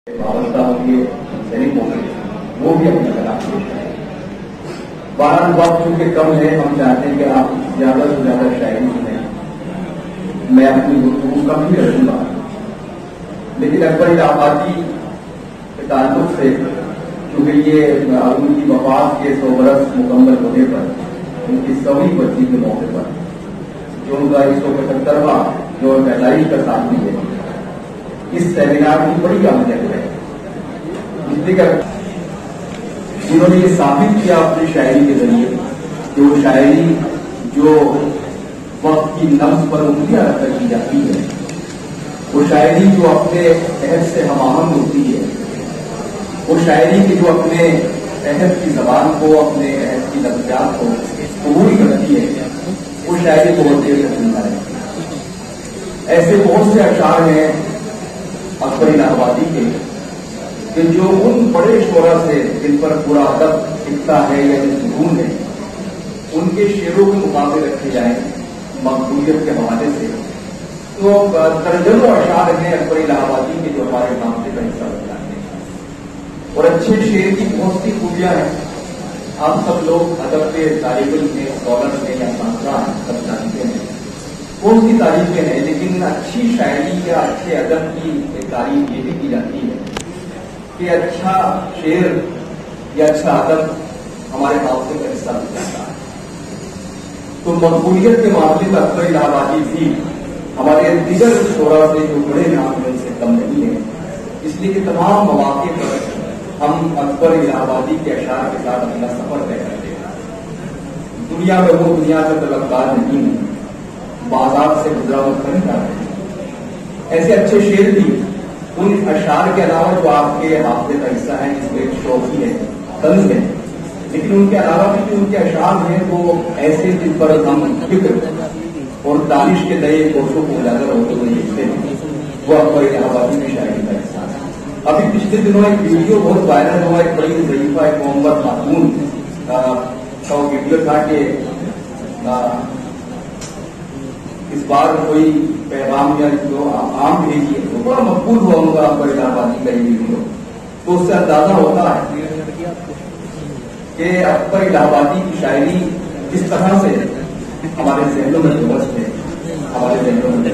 وابستہ ہوگی شریک ہوں گے وہ بھی اپنا کلام پیش کریں. بہرحال وقت چونکہ کم ہے، ہم چاہتے ہیں کہ آپ زیادہ سے زیادہ شاعری سنیں. میں اپنی گفتگو کم ہی رکھوں گا، لیکن اکبر الہٰبادی کے تعلق سے چونکہ یہ ان کی وفات کے 100 برس مکمل ہونے پر، ان کی 100ویں برسی کے موقع پر، جو ان کا 175واں جو پیدائش کا ساتھی ہے، اس سیمینار کی بڑی اہمیت ہے. اس لیے کہ جنہوں نے یہ ثابت کیا اپنی شاعری کے ذریعے کہ وہ شاعری جو وقت کی نبض پر انگلیاں رکھ کر کی جاتی ہے، وہ شاعری جو اپنے عہد سے ہم آہنگ ہوتی ہے، وہ شاعری کی جو اپنے عہد کی زبان کو، اپنے عہد کی لفظیات کو قبول کرتی ہے، وہ شاعری بہت دیر تک زندہ ہے. ایسے بہت سے اشعار ہیں اکبر الہٰبادی کے کہ جو ان بڑے شعرا سے جن پر پورا ادب ٹکتا ہے یا سکون ہے، ان کے شعروں کے مقابلے رکھے جائیں مقبولیت کے حوالے سے، تو درجنوں اشعار ہیں اکبر الہٰبادی کے جو ہمارے نامے کا حصہ بن جاتے ہیں. اور اچھے شعر کی بہت سی خوبیاں ہیں. آپ سب لوگ ادب کے طالب علم میں، اسکالر میں یا سائنسداں ہیں، سب جانتے ہیں کون سی تعریفیں ہیں، لیکن اچھی شاعری یا اچھے ادب کی ایک تعریف یہ بھی کی جاتی ہے کہ اچھا شعر یا اچھا ادب ہمارے حافظے کا حصہ بن جاتا ہے. تو مقبولیت کے معاملے میں اکبر الہٰبادی بھی ہمارے دیگر شعرا سے جو بڑے نام ہیں ان سے کم نہیں ہے. اس لیے کہ تمام مواقع پر ہم اکبر الہٰبادی کے اشعار کے ساتھ اپنا سفر طے کرتے ہیں. دنیا میں وہ دنیا کا طلبگار نہیں ہے، بازار سے گزرا ہوا نہیں رہے ہیں. ایسے اچھے شعر بھی ان اشعار کے علاوہ جو آپ کے حافظے کا حصہ ہے، جس میں ایک شوقی ہے، طنز ہے، لیکن ان کے علاوہ بھی جو ان کے اشعار ہیں وہ ایسے جن پر ہم فکر اور دانش کے نئے کوشوں کو اجاگر ہوتے ہوئے دیکھتے ہیں، وہ اکبر الہٰبادی کی شاعری کا حصہ ہے. ابھی پچھلے دنوں ایک ویڈیو بہت وائرل ہوا، ایک بڑی ضعیفہ ایک محمد خاتون کا وہ ویڈیو تھا کہ اس بار کوئی پیغام یا جو عام بھیجیے، تو بڑا مقبول ہوا ان کا اکبر الہٰبادی کا یہ ویڈیو. تو اس سے اندازہ ہوتا ہے کہ اکبر الہٰبادی کی شاعری کس طرح سے ہمارے ذہنوں میں درست ہے، ہمارے ذہنوں میں.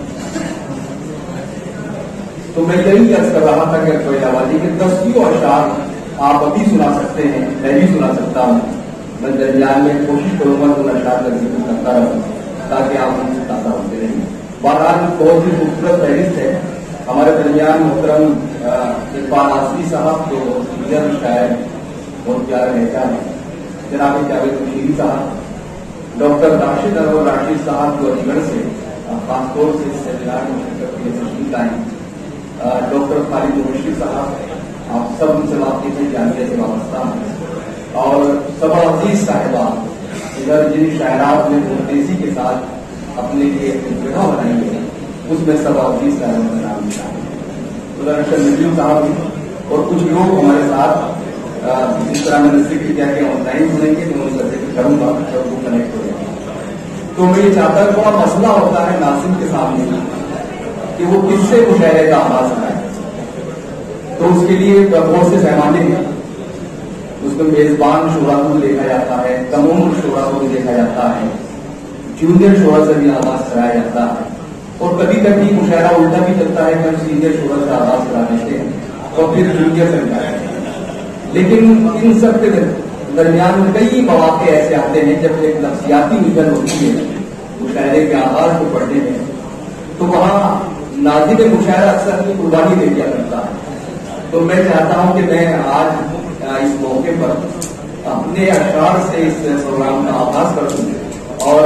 تو میں یہی عرض کر رہا تھا کہ اکبر الہٰبادی کے 10 اشعار آپ ابھی سنا سکتے ہیں، میں بھی سنا سکتا ہوں. میں درمیان میں کوشش کروں گا کہ ان اشعار کا ذکر کرتا رہوں تاکہ آپ ان سے تازہ ہوتے رہیں. بہرحال بہت ہی خوبصورت فہرست ہے. ہمارے درمیان محترم اقبال آصفی صاحب جو سینئر شاعر بہت پیارے لہجہ ہیں، جناب جاوید مشیری صاحب، ڈاکٹر راشد انور راشد صاحب جو علی گڑھ سے خاص طور سے اس سیمینار میں شرکت کے لیے تشریف لائیں، ڈاکٹر خالد مبشر صاحب، آپ سب ان سے واقف ہیں، جامعہ سے وابستہ ہیں، اور سب عزیز صاحبان ادھر جن شاعرات میں تیزی کے ساتھ اپنے لیے جگہ بنائی ہے، اس میں سب عزیز صاحبان کا نام لکھا ہے. ادھر نجیم صاحب اور کچھ لوگ ہمارے ساتھ جس طرح میں نے ذکر کیا کہ آن لائن سنیں گے تو میں ان کا ذکر کروں گا جب وہ کنیکٹ ہو جائے گا. تو میں یہ چاہتا ہوں بڑا مسئلہ ہوتا ہے ناظرین کے سامنے کہ وہ کس سے مشاعرے کا آغاز کرائے. تو اس کے لیے بہت سے پیمانے ہیں. اس میں میزبان شعرا کو بھی دیکھا جاتا ہے، کم عمر شعرا کو بھی دیکھا جاتا ہے، جونیئر شعرا سے بھی آغاز کرایا جاتا ہے، اور کبھی کبھی مشاعرہ الٹا بھی چلتا ہے کہ ہم سینئر شعرا سے آغاز کرا دیتے ہیں اور پھر جونیئر سے ملایا جاتا ہے. لیکن ان سب کے درمیان میں کئی مواقع ایسے آتے ہیں جب ایک نفسیاتی نگل ہوتی ہے مشاعرے کے آغاز کو پڑھنے میں، تو وہاں ناظر مشاعرہ اکثر اپنی قربانی دے دیا کرتا ہے. تو میں چاہتا ہوں کہ میں آج اس موقع پر اپنے اشعار سے اس پروگرام کا آغاز کر دوں اور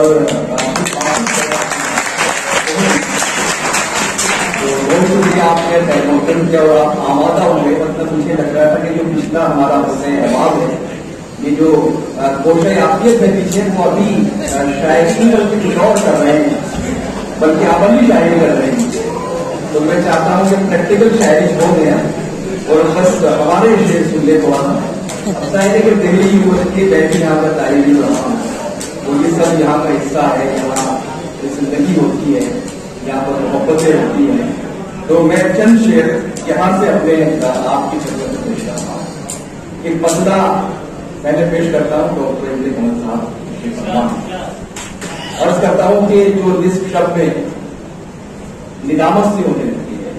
بہت شکریہ آپ نے ٹیکنوکن کیا اور آپ آمادہ ہوئے. مطلب مجھے لگ رہا تھا کہ جو پچھلا ہمارا حسین احباب ہے، یہ جو کوشش یافیت ہے پیچھے، وہ ابھی شاعری بلکہ کچھ اور کر رہے ہیں، بلکہ عملی شاعری کر رہے ہیں. تو میں چاہتا ہوں کہ پریکٹیکل شاعری ہو گیا اور بس ہمارے شعر سن لے تھوڑا سا. ظاہر ہے کہ دہلی یونیورسٹی بیٹھی یہاں پر تعلیم بھی رہا ہوں، تو یہ سب یہاں کا حصہ ہے. یہاں زندگی ہوتی ہے، یہاں پر محبتیں ہوتی ہیں، تو میں چند شعر یہاں سے اپنے آپ کی خدمت میں پیش کرتا ہوں. ایک مسئلہ پہلے پیش کرتا ہوں ڈاکٹر ابن محمد صاحب عرض کرتا ہوں کہ جو نصف شب میں ندامت سی ہونے لگتی ہے،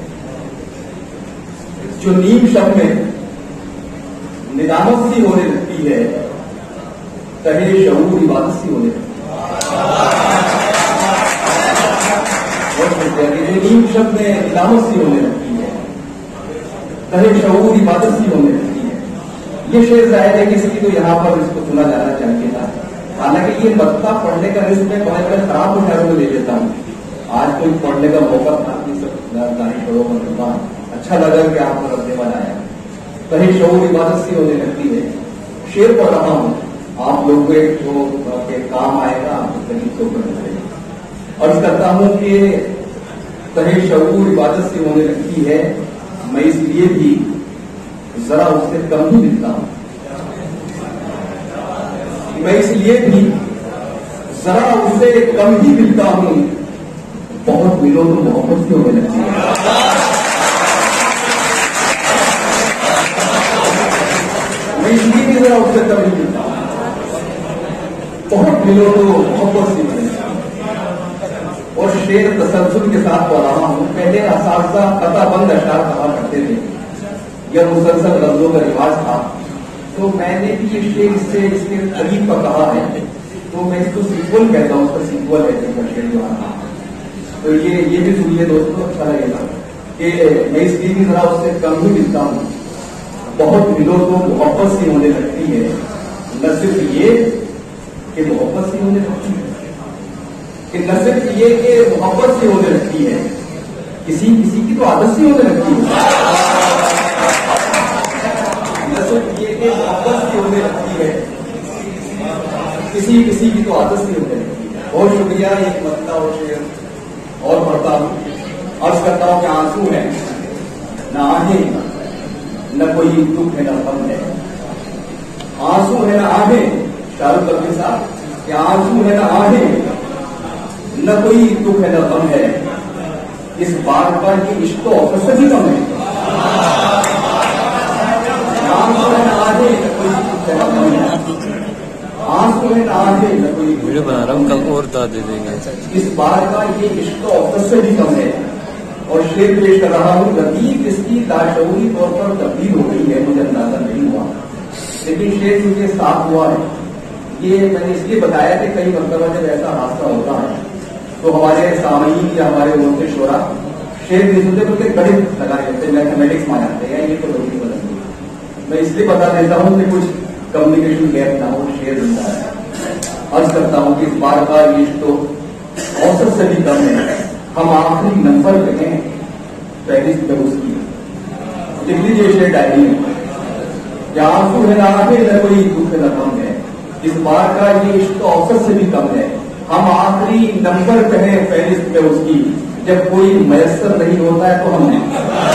جو نیم شب میں ندامت سی ہونے لگتی ہے، تہے شعور عبادت سی ہونے لگتی ہے. جو نیم شب میں ندامت سی ہونے لگتی ہے، تہے شعور عبادت سی ہونے لگتی ہے. یہ شعر ظاہر ہے کہ اس کی تو یہاں پر اس کو سنا جانا چاہیے تھا. حالانکہ یہ مکہ پڑھنے کا رزق میں بڑے بڑے خراب مشاعروں میں لے لیتا ہوں. آج کوئی پڑھنے کا موقع تھا، یہ سب دانی پڑھو کا اچھا لگا کہ آپ کو رکھنے والا ہے. کہیں شعور عبادت سی ہونے لگتی ہے. شعر پڑھ رہا ہوں، آپ لوگ جو کام آئے گا آپ کو کہیں تو کرنا چاہیے. عرض کرتا ہوں کہ کہیں شعور عبادت سی ہونے لگتی ہے، میں اس لیے بھی ذرا اس سے کم ہی ملتا ہوں. میں اس لیے بھی ذرا اس سے کم ہی ملتا ہوں، بہت ملو تو محبت سی ہونے لگتی ہے. میں اس لیے بھی ذرا اس سے کم ہی ملتا ہوں، بہت ملو تو محبت سی ہونے لگتی ہے. اور شعر تسلسل کے ساتھ پڑھ رہا ہوں. پہلے اساتذہ قطع بند اشعار کہا کرتے تھے، یہ مسلسل لفظوں کا رواج تھا. تو میں نے بھی یہ شعر اس کے قریب کا کہا ہے، تو میں اس کو سیکول کہتا ہوں. اس کا سیکول ہے شعر جو آنا. تو یہ بھی سنیے دوستوں، اچھا لگے گا کہ میں اس لیے بھی ذرا اس سے کم ہی ملتا ہوں، بہت ملو تو محبت سی ہونے لگتی ہے. نہ صرف یہ کہ محبت سی ہونے لگتی ہے، کہ نہ صرف یہ کہ محبت سی ہونے لگتی ہے، کسی کی تو عادت سی ہونے لگتی ہے. نہ صرف یہ کہ محبت سی ہونے لگتی ہے، کسی کی تو عادت سی ہونے لگتی ہے. بہت شکریہ. ایک مسئلہ اور شعر اور پڑھتا ہوں. عرض کرتا ہوں کہ آنسو ہے نہ آہیں، نہ کوئی دکھ ہے نہ غم ہے. آنسو ہے نہ آہیں، شاہ رخ فلمی صاحب، کہ آنسو ہے نہ آہیں، نہ کوئی دکھ ہے نہ غم ہے. اس بات پر یہ عشق و افسر بھی کم ہے. آنسو ہے نہ آہیں، نہ کوئی دکھ ہے نہ غم ہے. آنسو ہے نہ آہیں، نہ کوئی ویڈیو بنا رہا ہوں، کل اور دے دیں گے. اس بار کا یہ عشق و افسر سے بھی کم ہے. اور شعر پیش کر رہا ہوں. لطیف اس کی لاشعوری طور پر تبدیل ہو گئی ہے، مجھے اندازہ نہیں ہوا، لیکن شعر مجھے صاف ہوا ہے. یہ میں نے اس لیے بتایا کہ کئی مرتبہ جب ایسا حادثہ ہوتا ہے تو ہمارے سامعین یا ہمارے عورت شعرا شعر نہیں سنتے بلکہ گڑے لگائے ہوتے ہیں، میتھمیٹکس میں آتے ہیں، یہ تو لوگ بدل. میں اس لیے بتا دیتا ہوں کہ کچھ کمیونیکیشن گیپ نہ ہو. شعر ملتا ہے. عرض کرتا ہوں کہ اس بار کا یہ تو اوسط سے بھی کم ہے. ہم آخری نمبر پہ ہیں فہرست میں اس کی. لکھ لیجیے شعر ڈائری میں کہ آنسو ہے نہ آگے، نہ کوئی دکھ ہے نہ غم ہے. اس بار کا یہ عشق تو اوسط سے بھی کم ہے. ہم آخری نمبر پہ ہیں فہرست میں اس کی. جب کوئی میسر نہیں ہوتا ہے تو ہم نہیں.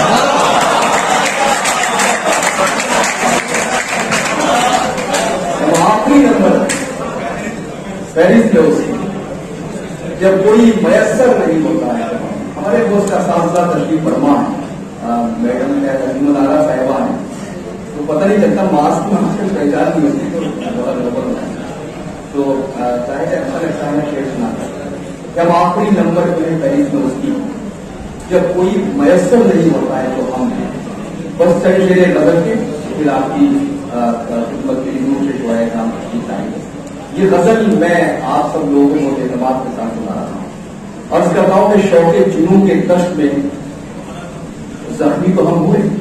ہم آخری نمبر فہرست میں اس کی، جب کوئی میسر نہیں ہوتا ہے. ہمارے دوست کا اساتذہ تشریف فرما ہے، میڈم نارا صاحبہ ہیں، تو پتہ نہیں چلتا ماسک میں ہم سے پہچان نہیں ہوتی تو بہت گڑبڑ ہوتا ہے. تو چاہے اچھا لگتا ہے شعر سناتا ہے. جب آخری نمبر پہ فہرست میں اس کی، جب کوئی میسر نہیں ہوتا ہے تو ہم ہیں. بس چلے شعر غزل کے پھر آپ کی خدمت کے لیے سے جو ہے کام کریں گے. یہ غزل میں آپ سب لوگوں کو اعتماد کے ساتھ سنا رہا ہوں. عرض کرتا ہوں کہ شوق جنوں کے دشت میں زخمی تو ہم ہوئے.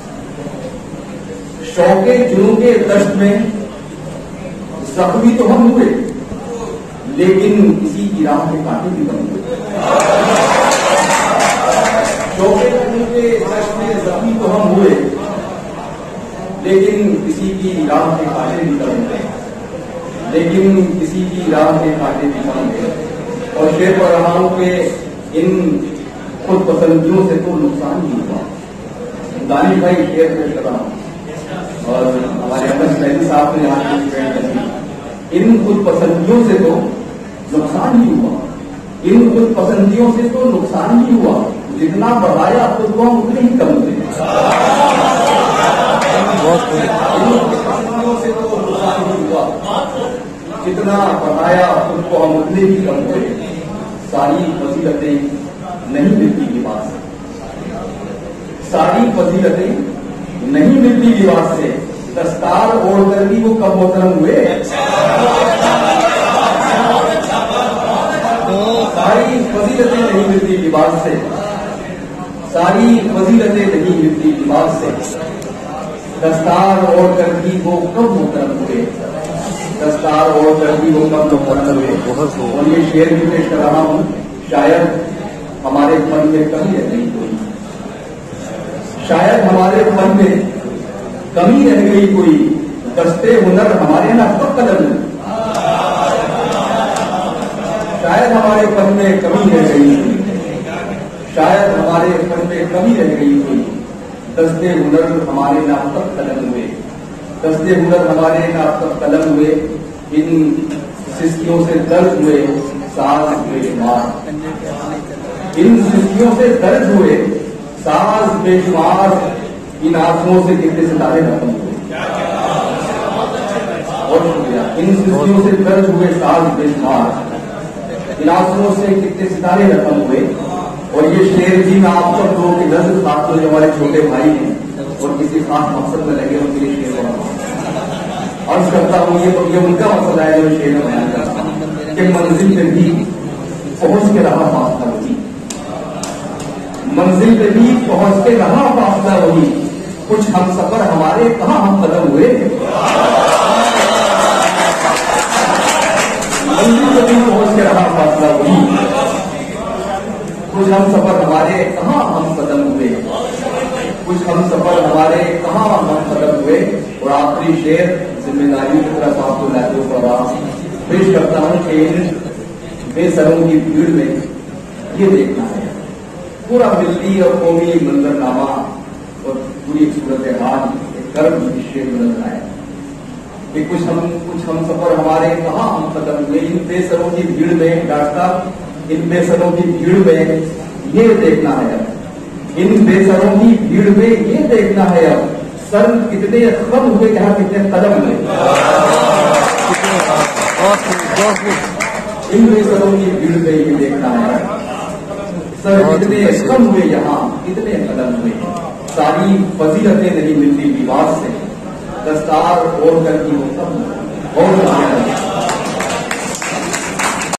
شوق جنوں کے دشت میں زخمی تو ہم ہوئے، لیکن کسی کی راہ کے کانٹے بھی کم ہوئے. شوق جنوں کے دشت میں زخمی تو ہم ہوئے، لیکن کسی کی راہ کے کانٹے بھی کم ہوئے. لیکن کسی کی راہ کے کانٹے بھی کم ہوئے. اور شعر پڑھ رہا ہوں کہ ان خود پسندیوں سے تو نقصان ہی ہوا. دانش بھائی شعر پیش کر رہا ہوں اور ہمارے احمد سعیدی صاحب نے یہاں کی ان خود پسندیوں سے تو نقصان ہی ہوا. ان خود پسندیوں سے تو نقصان ہی ہوا. जितना बढ़ाया खुद को हम उतने ही कम हुए। से तो नुकसान ही हुआ, जितना बढ़ाया खुद को हम उतने ही कम हुए। सारी फजीलतें नहीं मिलती लिबास से, सारी फजीलतें नहीं मिलती लिबास से, दस्तार ओढ़ कर भी वो कब मोहतरम हुए। सारी फजीलतें नहीं मिलती लिबास से, सारी फजीलतें नहीं मिलती लिबास से, दस्तार ओढ़ कर भी वो कब मोहतरम हुए, दस्तार ओढ़ कर भी वो कब मोहतरम हुए। और ये शेर भी पेश कर रहा हूं, शायद हमारे फन में कमी रह गई कोई, शायद हमारे फन में कमी रह गई कोई, दस्ते हुनर हमारे ना कब कदम, शायद हमारे फन में कमी रह गई, शायद हमारे फन में कमी रह गई कोई, दस्ते हुनर हमारे ना कब कदम हुए, दस्ते हुनर हमारे ना कब कदम हुए। इन सिस्कियों से दर्द हुए साज बेशुमार, इन सिस्कियों से दर्द हुए साज बेशुमार, इन आंसुओं से कितने सितारे खत्म हुए। और शुक्रिया। इन सिस्कियों से दर्द हुए साज बेशुमार, इन आंसुओं से कितने सितारे खत्म हुए। और ये शेर जी मैं आप सब लोगों की नजर साथ जो हमारे छोटे भाई हैं और किसी खास मकसद में लगे उनके लिए शेर बना अर्ज करता हूँ। ये उनका मकसद है जो शेर में बयान करता हूँ कि मंजिल पे भी पहुंच के रहा फासला वही, मंजिल पे भी पहुंच के रहा फासला वही, कुछ हम सफर हमारे कहाँ हम कदम हुए। मंजिल पे भी पहुंच के रहा फासला वही, कुछ हम सफर हमारे कहाँ हम कदम हुए, कुछ हम सफर हमारे कहाँ हम कदम हुए। और आखिरी शेर जिम्मेदारी की तरफ आपको लाते हुए पेश करता हूं कि इन बेसरों की भीड़ में ये देखना है पूरा मिल्ली और कौमी मंजरनामा और पूरी सूरत हाल कर्म शेर बदल रहा है कि कुछ हम सफर हमारे कहाँ हम कदम हुए। इन बेसरों की भीड़ में डॉक्टर साहब, इन बेसरों की भीड़ में ये देखना है अब, इन बेसरों की भीड़ में ये देखना है अब, सर कितने कदम हुए, यहाँ कितने कदम हुए। इन बेसरों की भीड़ में ये देखना है सर कितने कदम हुए, यहाँ कितने कदम हुए। सारी फजीलतें नहीं मिलती लिबास से, दस्तार ओढ़ कर की वो कब और